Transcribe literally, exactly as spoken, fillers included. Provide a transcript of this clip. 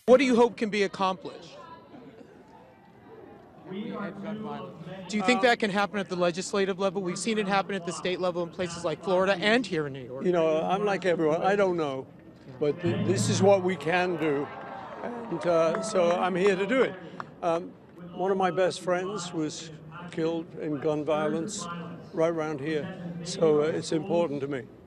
What do you hope can be accomplished? Do you think that can happen at the legislative level? We've seen it happen at the state level in places like Florida and here in New York. You know, I'm like everyone. I don't know. But th this is what we can do. And uh, so I'm here to do it. Um, one of my best friends was killed in gun violence right around here. So uh, it's important to me.